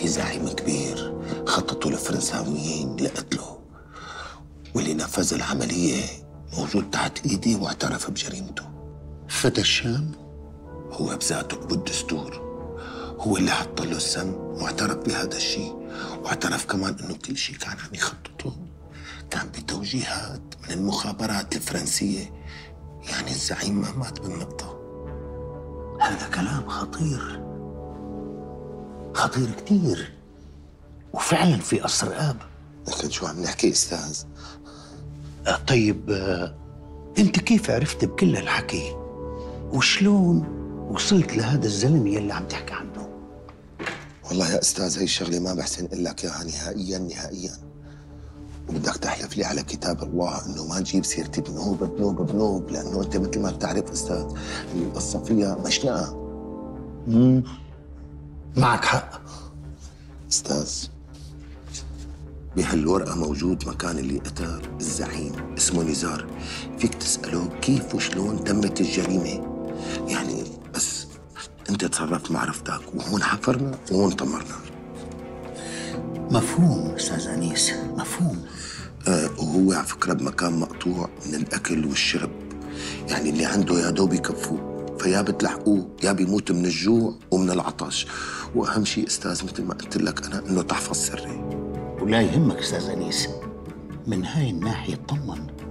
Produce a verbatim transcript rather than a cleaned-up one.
في زعيم كبير خططوا الفرنساويين لقتله، واللي نفذ العملية موجود تحت ايدي واعترف بجريمته. فتى الشام؟ هو بذاته بالدستور، هو اللي حط له السم واعترف بهذا الشيء، واعترف كمان انه كل شيء كان عم يخططه كان بتوجيهات من المخابرات الفرنسية. يعني الزعيم ما مات بالنقطة. هذا كلام خطير، خطير كتير، وفعلا في أسر آب. لكن شو عم نحكي استاذ؟ آه طيب، آه انت كيف عرفت بكل هالحكي؟ وشلون وصلت لهذا الزلمه يلي عم تحكي عنه؟ والله يا استاذ هي الشغله ما بحسن اقول لك اياها نهائيا نهائيا، وبدك تحلف لي على كتاب الله انه ما تجيب سيرتي بنوب بنوب بنوب، لانه انت مثل ما بتعرف استاذ القصه فيها مشنقه. امم معك حق استاذ. بهالورقه موجود مكان اللي قتل الزعيم، اسمه نزار. فيك تساله كيف وشلون تمت الجريمه. يعني بس انت تصرفت معرفتك وهون حفرنا وهون طمرنا. مفهوم استاذ انيس، مفهوم. آه وهو على فكره بمكان مقطوع من الاكل والشرب، يعني اللي عنده يا دوب يكفوه، فيا بتلحقوه يا بيموت من الجوع ومن العطش. واهم شيء استاذ مثل ما قلت لك انا انه تحفظ سري. ولا يهمك استاذ انيس، من هاي الناحيه اطمن،